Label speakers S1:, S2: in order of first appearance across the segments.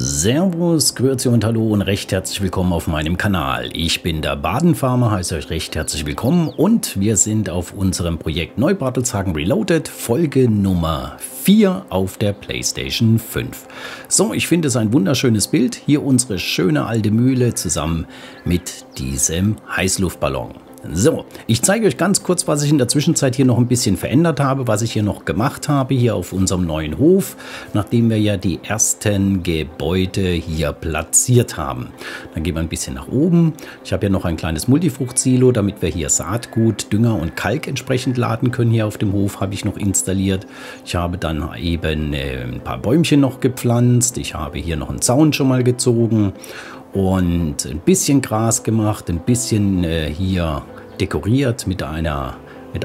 S1: Servus, Grüezi und Hallo und recht herzlich willkommen auf meinem Kanal. Ich bin der Badenfarmer, heiße euch recht herzlich willkommen und wir sind auf unserem Projekt Neubartelshagen Reloaded, Folge Nummer 4 auf der PlayStation 5. So, ich finde es ein wunderschönes Bild. Hier unsere schöne alte Mühle zusammen mit diesem Heißluftballon. So, ich zeige euch ganz kurz, was ich in der Zwischenzeit hier noch ein bisschen verändert habe, was ich hier noch gemacht habe, hier auf unserem neuen Hof, nachdem wir ja die ersten Gebäude hier platziert haben. Dann gehen wir ein bisschen nach oben. Ich habe ja noch ein kleines Multifruchtsilo, damit wir hier Saatgut, Dünger und Kalk entsprechend laden können. Hier auf dem Hof habe ich noch installiert. Ich habe dann eben ein paar Bäumchen noch gepflanzt. Ich habe hier noch einen Zaun schon mal gezogen und ein bisschen Gras gemacht, ein bisschen hier dekoriert mit einer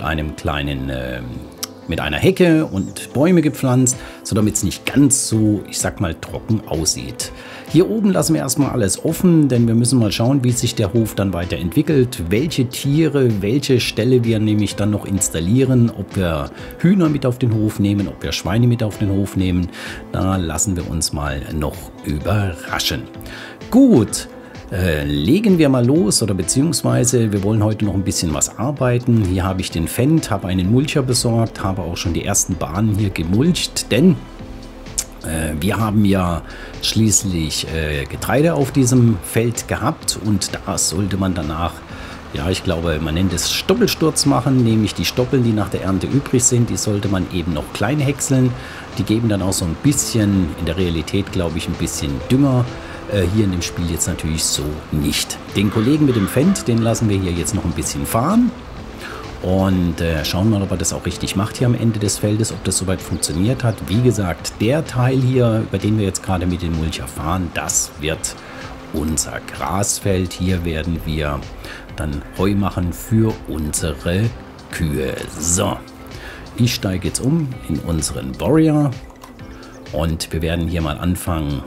S1: Hecke und Bäume gepflanzt, so damit es nicht ganz so, ich sag mal, trocken aussieht. Hier oben lassen wir erstmal alles offen, denn wir müssen mal schauen, wie sich der Hof dann weiterentwickelt, welche Tiere, welche Ställe wir nämlich dann noch installieren, ob wir Hühner mit auf den Hof nehmen, ob wir Schweine mit auf den Hof nehmen. Da lassen wir uns mal noch überraschen. Gut. Legen wir mal los, oder beziehungsweise wir wollen heute noch ein bisschen was arbeiten. Hier habe ich den Fendt, habe einen Mulcher besorgt, habe auch schon die ersten Bahnen hier gemulcht, denn wir haben ja schließlich Getreide auf diesem Feld gehabt und da sollte man danach, ja, ich glaube, man nennt es Stoppelsturz machen, nämlich die Stoppeln, die nach der Ernte übrig sind, die sollte man eben noch klein häckseln. Die geben dann auch so ein bisschen, in der Realität glaube ich, ein bisschen Dünger. Hier in dem Spiel jetzt natürlich so nicht. Den Kollegen mit dem Fendt, den lassen wir hier jetzt noch ein bisschen fahren und schauen mal, ob er das auch richtig macht hier am Ende des Feldes, ob das soweit funktioniert hat. Wie gesagt, der Teil hier, über den wir jetzt gerade mit dem Mulcher fahren, das wird unser Grasfeld. Hier werden wir dann Heu machen für unsere Kühe. So, ich steige jetzt um in unseren Warrior und wir werden hier mal anfangen,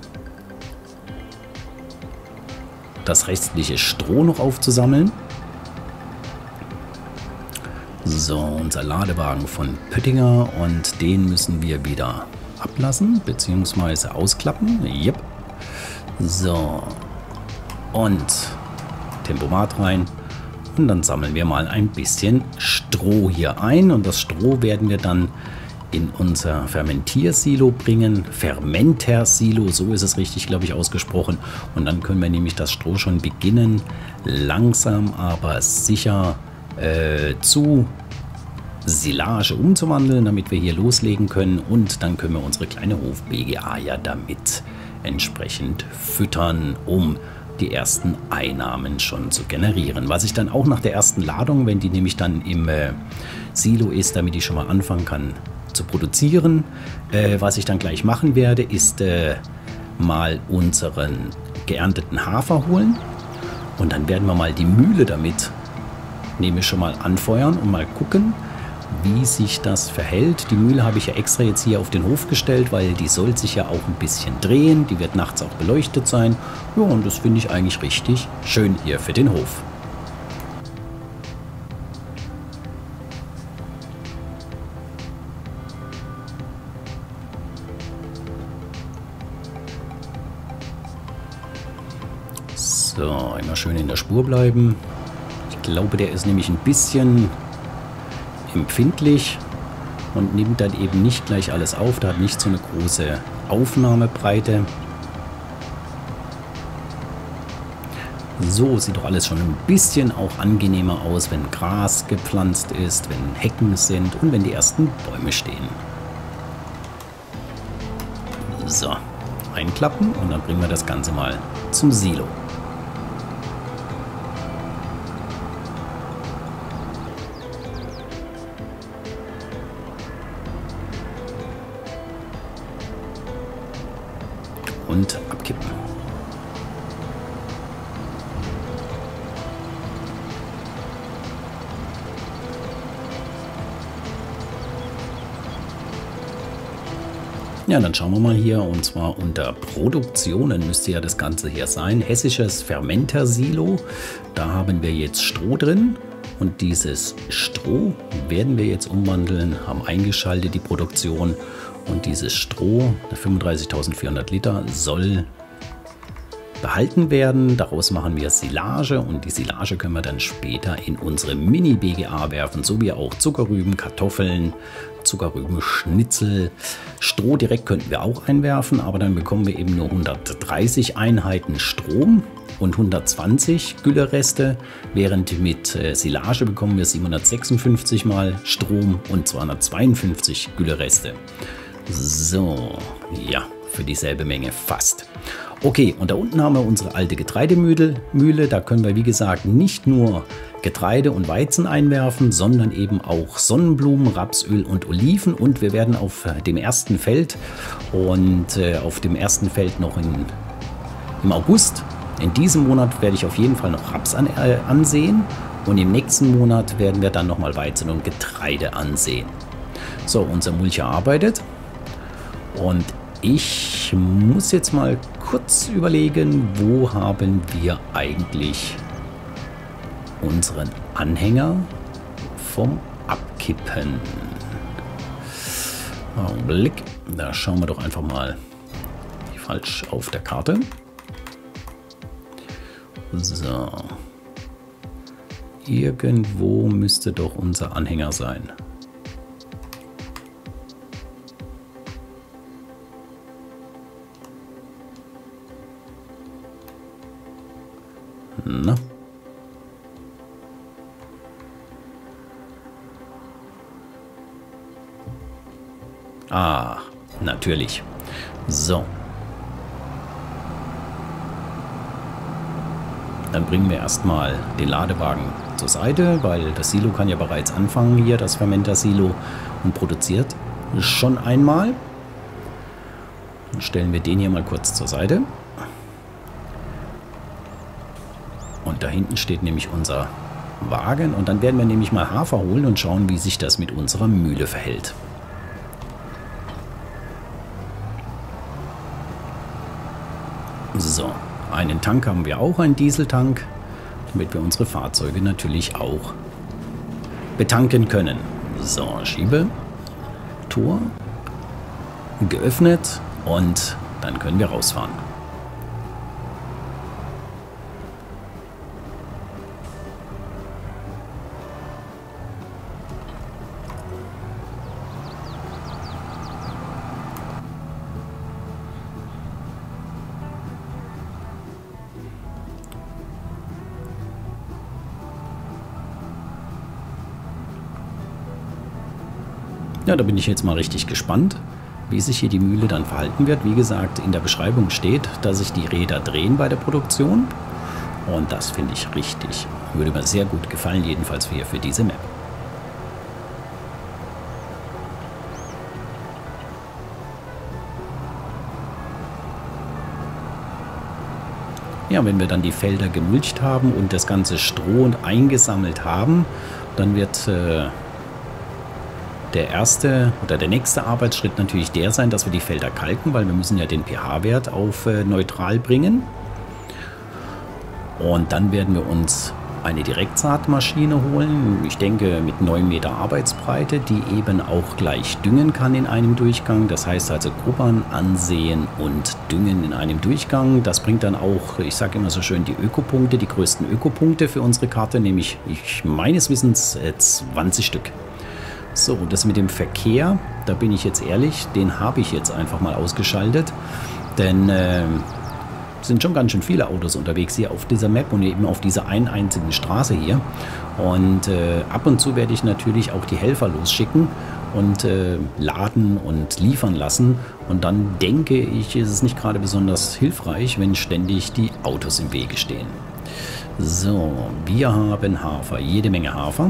S1: das restliche Stroh noch aufzusammeln. So, unser Ladewagen von Pöttinger und den müssen wir wieder ablassen bzw. ausklappen. Yep. So, und Tempomat rein und dann sammeln wir mal ein bisschen Stroh hier ein und das Stroh werden wir dann in unser Fermentiersilo bringen. Fermentersilo, so ist es richtig, glaube ich, ausgesprochen. Und dann können wir nämlich das Stroh schon beginnen, langsam aber sicher zu Silage umzuwandeln, damit wir hier loslegen können. Und dann können wir unsere kleine Hof-BGA ja damit entsprechend füttern, um die ersten Einnahmen schon zu generieren. Was ich dann auch nach der ersten Ladung, wenn die nämlich dann im Silo ist, damit ich schon mal anfangen kann zu produzieren. Was ich dann gleich machen werde, ist mal unseren geernteten Hafer holen und dann werden wir mal die Mühle damit nämlich schon mal anfeuern und mal gucken, wie sich das verhält. Die Mühle habe ich ja extra jetzt hier auf den Hof gestellt, weil die soll sich ja auch ein bisschen drehen. Die wird nachts auch beleuchtet sein. Ja, und das finde ich eigentlich richtig schön hier für den Hof. So, immer schön in der Spur bleiben. Ich glaube, der ist nämlich ein bisschen empfindlich und nimmt dann eben nicht gleich alles auf. Der hat nicht so eine große Aufnahmebreite. So sieht doch alles schon ein bisschen auch angenehmer aus, wenn Gras gepflanzt ist, wenn Hecken sind und wenn die ersten Bäume stehen. So, einklappen und dann bringen wir das Ganze mal zum Silo. Und abkippen. Ja, dann schauen wir mal hier, und zwar unter Produktionen müsste ja das Ganze hier sein. Hessisches Fermentersilo. Da haben wir jetzt Stroh drin und dieses Stroh werden wir jetzt umwandeln, haben eingeschaltet die Produktion Und dieses Stroh, 35.400 Liter, soll behalten werden. Daraus machen wir Silage und die Silage können wir dann später in unsere Mini-BGA werfen, sowie auch Zuckerrüben, Kartoffeln, Zuckerrübenschnitzel. Stroh direkt könnten wir auch einwerfen, aber dann bekommen wir eben nur 130 Einheiten Strom und 120 Güllereste, während mit Silage bekommen wir 756 mal Strom und 252 Güllereste. So, ja, für dieselbe Menge fast. Okay, und da unten haben wir unsere alte Getreidemühle. Da können wir, wie gesagt, nicht nur Getreide und Weizen einwerfen, sondern eben auch Sonnenblumen, Rapsöl und Oliven. Und wir werden auf dem ersten Feld noch im August, in diesem Monat werde ich auf jeden Fall noch Raps ansehen. Und im nächsten Monat werden wir dann nochmal Weizen und Getreide ansehen. So, unser Mulcher arbeitet. Und ich muss jetzt mal kurz überlegen, wo haben wir eigentlich unseren Anhänger vom Abkippen. Augenblick, da schauen wir doch einfach mal falsch auf der Karte. So, irgendwo müsste doch unser Anhänger sein. Na? Ah, natürlich. So. Dann bringen wir erstmal den Ladewagen zur Seite, weil das Silo kann ja bereits anfangen hier, das Fermenter-Silo, und produziert schon einmal. Dann stellen wir den hier mal kurz zur Seite. Und da hinten steht nämlich unser Wagen und dann werden wir nämlich mal Hafer holen und schauen, wie sich das mit unserer Mühle verhält. So, einen Tank haben wir auch, einen Dieseltank, damit wir unsere Fahrzeuge natürlich auch betanken können. So, Schiebe, Tor, geöffnet und dann können wir rausfahren. Ja, da bin ich jetzt mal richtig gespannt, wie sich hier die Mühle dann verhalten wird. Wie gesagt, in der Beschreibung steht, dass sich die Räder drehen bei der Produktion. Und das finde ich richtig. Würde mir sehr gut gefallen, jedenfalls hier für diese Map. Ja, wenn wir dann die Felder gemulcht haben und das ganze Stroh eingesammelt haben, dann wird der erste oder der nächste Arbeitsschritt natürlich der sein, dass wir die Felder kalken, weil wir müssen ja den pH-Wert auf neutral bringen. Und dann werden wir uns eine Direktsaatmaschine holen, ich denke mit 9 Meter Arbeitsbreite, die eben auch gleich düngen kann in einem Durchgang. Das heißt also grubbern, ansehen und düngen in einem Durchgang. Das bringt dann auch, ich sage immer so schön, die Ökopunkte, die größten Ökopunkte für unsere Karte, nämlich meines Wissens 20 Stück. So, das mit dem Verkehr, da bin ich jetzt ehrlich, den habe ich jetzt einfach mal ausgeschaltet, denn sind schon ganz schön viele Autos unterwegs hier auf dieser Map und eben auf dieser einzigen Straße hier. Und ab und zu werde ich natürlich auch die Helfer losschicken und laden und liefern lassen. Und dann denke ich, ist es nicht gerade besonders hilfreich, wenn ständig die Autos im Wege stehen. So, wir haben Hafer, jede Menge Hafer.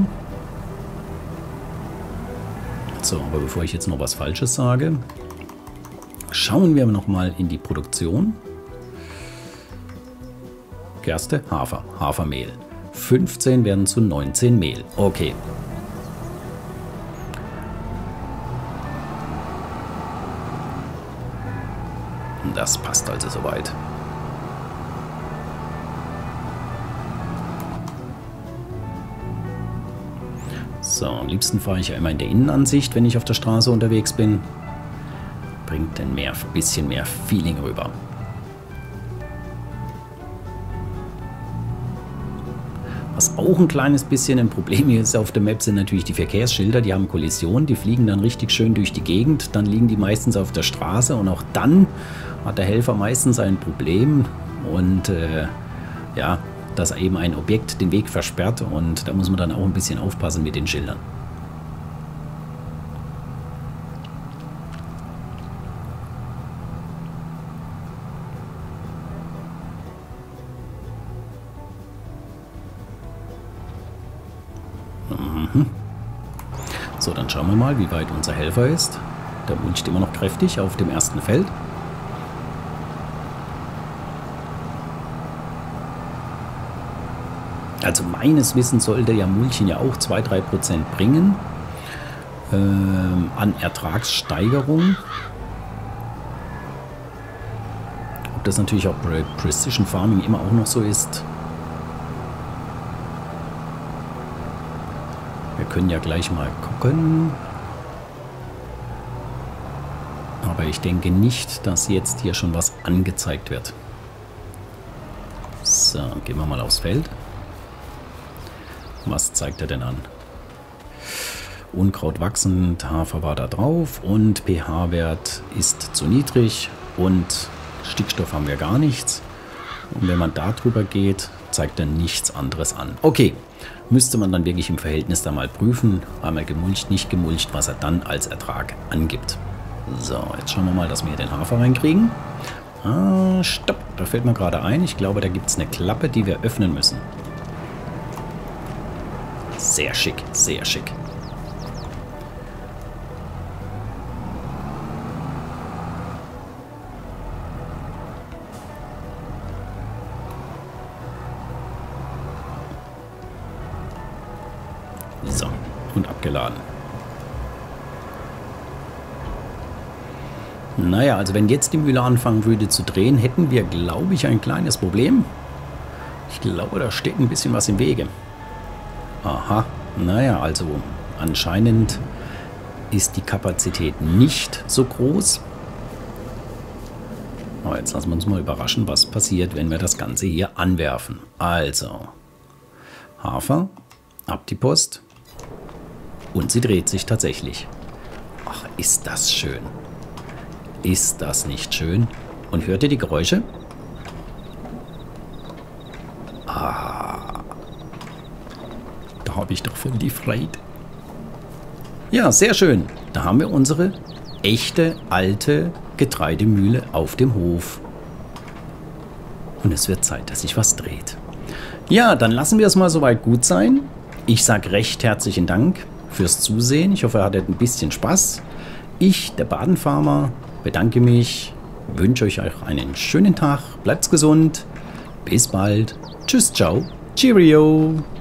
S1: So, aber bevor ich jetzt noch was Falsches sage, schauen wir noch mal in die Produktion. Gerste, Hafer, Hafermehl. 15 werden zu 19 Mehl. Okay. Das passt also soweit. So, am liebsten fahre ich ja immer in der Innenansicht, wenn ich auf der Straße unterwegs bin. bringt ein bisschen mehr Feeling rüber. Was auch ein kleines bisschen ein Problem ist auf der Map, sind natürlich die Verkehrsschilder. Die haben Kollision, die fliegen dann richtig schön durch die Gegend. Dann liegen die meistens auf der Straße und auch dann hat der Helfer meistens ein Problem. Und ja, dass eben ein Objekt den Weg versperrt. Und da muss man dann auch ein bisschen aufpassen mit den Schildern. So, dann schauen wir mal, wie weit unser Helfer ist. Der mulcht immer noch kräftig auf dem ersten Feld. Also meines Wissens sollte ja Mulchen ja auch 2-3% bringen an Ertragssteigerung. Ob das natürlich auch bei Precision Farming immer auch noch so ist. Wir können ja gleich mal gucken. Aber ich denke nicht, dass jetzt hier schon was angezeigt wird. So, gehen wir mal aufs Feld. Was zeigt er denn an? Unkraut wachsend, Hafer war da drauf und pH-Wert ist zu niedrig und Stickstoff haben wir gar nichts. Und wenn man da drüber geht, zeigt er nichts anderes an. Okay, müsste man dann wirklich im Verhältnis da mal prüfen, einmal gemulcht, nicht gemulcht, was er dann als Ertrag angibt. So, jetzt schauen wir mal, dass wir hier den Hafer reinkriegen. Ah, stopp, da fällt mir gerade ein. Ich glaube, da gibt es eine Klappe, die wir öffnen müssen. Sehr schick, sehr schick. So, und abgeladen. Naja, also wenn jetzt die Mühle anfangen würde zu drehen, hätten wir, glaube ich, ein kleines Problem. Ich glaube, da steht ein bisschen was im Wege. Aha, naja, also anscheinend ist die Kapazität nicht so groß. Aber jetzt lassen wir uns mal überraschen, was passiert, wenn wir das Ganze hier anwerfen. Also, Hafer, ab die Post. Und sie dreht sich tatsächlich. Ach, ist das schön. Ist das nicht schön? Und hört ihr die Geräusche? Ah. Da habe ich doch voll die Freude. Ja, sehr schön. Da haben wir unsere echte, alte Getreidemühle auf dem Hof. Und es wird Zeit, dass sich was dreht. Ja, dann lassen wir es mal soweit gut sein. Ich sage recht herzlichen Dank fürs Zusehen. Ich hoffe, ihr hattet ein bisschen Spaß. Ich, der Badenfarmer, bedanke mich, wünsche euch einen schönen Tag, bleibt gesund, bis bald, tschüss, ciao, cheerio.